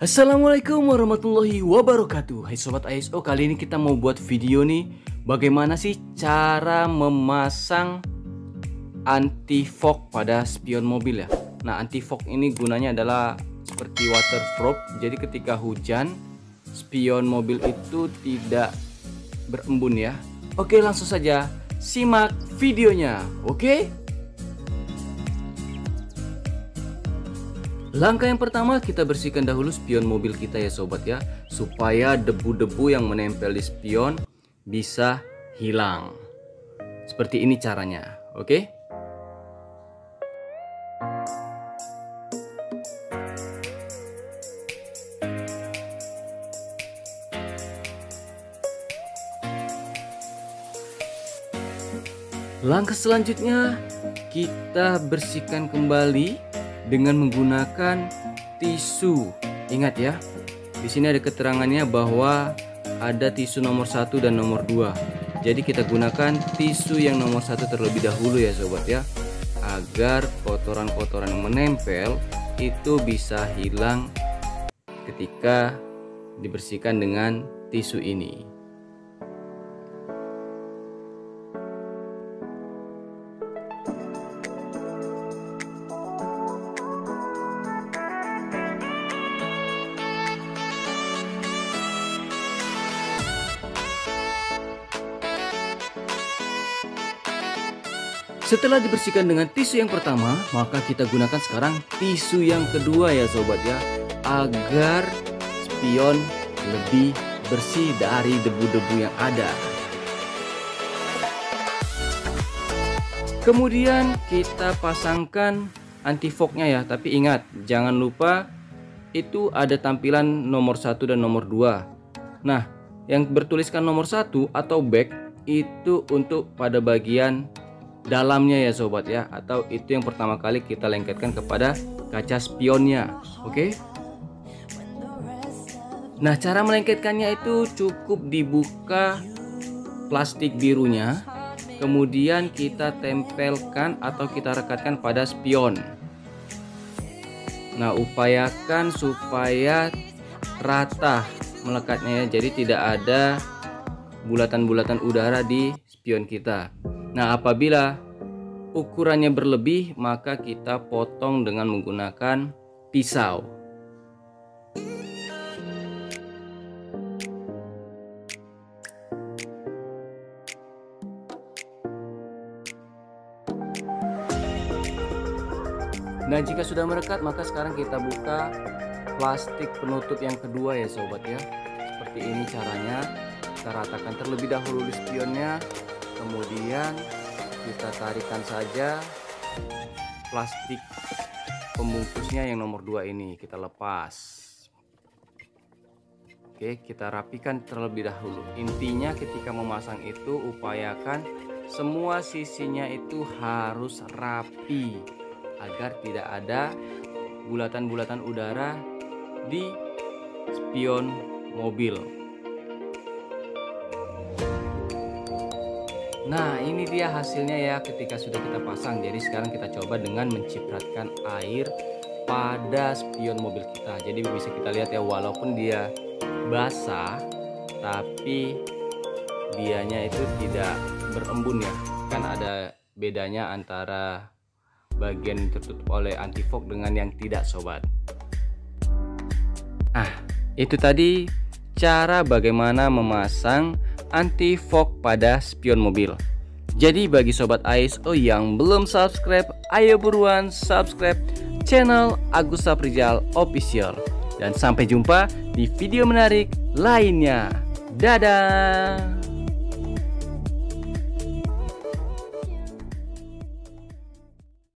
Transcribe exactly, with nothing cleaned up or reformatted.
Assalamualaikum warahmatullahi wabarakatuh. Hai Sobat I S O, kali ini kita mau buat video nih, bagaimana sih cara memasang anti fog pada spion mobil ya. Nah, anti fog ini gunanya adalah seperti waterproof. Jadi ketika hujan, spion mobil itu tidak berembun ya. Oke, langsung saja simak videonya. Oke. Langkah yang pertama, kita bersihkan dahulu spion mobil kita ya sobat ya, supaya debu-debu yang menempel di spion bisa hilang. Seperti ini caranya, oke? Langkah selanjutnya, kita bersihkan kembali dengan menggunakan tisu. Ingat ya, di sini ada keterangannya bahwa ada tisu nomor satu dan nomor dua. Jadi kita gunakan tisu yang nomor satu terlebih dahulu ya sobat ya, agar kotoran-kotoran yang menempel itu bisa hilang ketika dibersihkan dengan tisu ini. Setelah dibersihkan dengan tisu yang pertama, maka kita gunakan sekarang tisu yang kedua ya sobat ya, agar spion lebih bersih dari debu-debu yang ada. Kemudian kita pasangkan anti fognya ya, tapi ingat jangan lupa itu ada tampilan nomor satu dan nomor dua. Nah, yang bertuliskan nomor satu atau back itu untuk pada bagian dalamnya ya sobat ya, atau itu yang pertama kali kita lengketkan kepada kaca spionnya. Oke. Nah, cara melengketkannya itu cukup dibuka plastik birunya, kemudian kita tempelkan atau kita rekatkan pada spion. Nah, upayakan supaya rata melekatnya ya, jadi tidak ada bulatan-bulatan udara di spion kita. Nah, apabila ukurannya berlebih, maka kita potong dengan menggunakan pisau. Nah, jika sudah merekat, maka sekarang kita buka plastik penutup yang kedua ya sobat ya. Seperti ini caranya. Kita ratakan terlebih dahulu di spionnya. Kemudian kita tarikan saja plastik pembungkusnya yang nomor dua ini, kita lepas. Oke, kita rapikan terlebih dahulu. Intinya ketika memasang itu upayakan semua sisinya itu harus rapi agar tidak ada bulatan-bulatan udara di spion mobil. Nah, ini dia hasilnya ya ketika sudah kita pasang. Jadi sekarang kita coba dengan mencipratkan air pada spion mobil kita. Jadi bisa kita lihat ya, walaupun dia basah tapi dianya itu tidak berembun ya. Kan ada bedanya antara bagian tertutup oleh anti fog dengan yang tidak sobat. Nah, itu tadi cara bagaimana memasang anti fog pada spion mobil. Jadi bagi sobat I S O yang belum subscribe, ayo buruan subscribe channel Agus Saprijal Official. Dan sampai jumpa di video menarik lainnya. Dadah.